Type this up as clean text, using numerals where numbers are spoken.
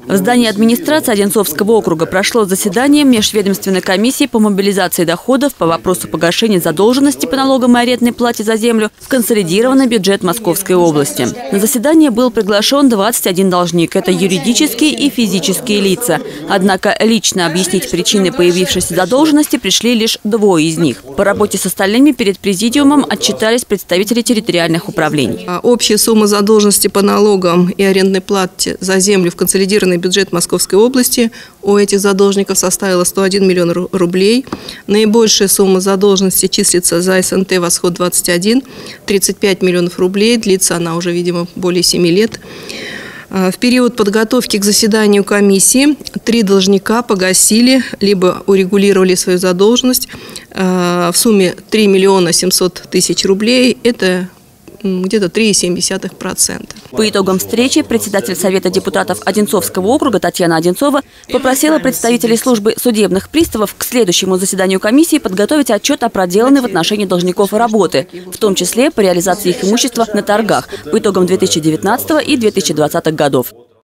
В здании администрации Одинцовского округа прошло заседание межведомственной комиссии по мобилизации доходов по вопросу погашения задолженности по налогам и арендной плате за землю в консолидированный бюджет Московской области. На заседание был приглашен 21 должник. Это юридические и физические лица. Однако лично объяснить причины появившейся задолженности пришли лишь 2 из них. По работе с остальными перед президиумом отчитались представители территориальных управлений. Общая сумма задолженности по налогам и арендной плате за землю в консолидированный бюджет Московской области у этих задолжников составила 101 миллион рублей. Наибольшая сумма задолженности числится за СНТ «Восход-21» – 35 миллионов рублей. Длится она уже, видимо, более 7 лет. В период подготовки к заседанию комиссии 3 должника погасили либо урегулировали свою задолженность в сумме 3 миллиона 700 тысяч рублей. Это где-то 3,7%. По итогам встречи председатель Совета депутатов Одинцовского округа Татьяна Одинцова попросила представителей службы судебных приставов к следующему заседанию комиссии подготовить отчет о проделанной в отношении должников работы, в том числе по реализации их имущества на торгах по итогам 2019 и 2020 годов.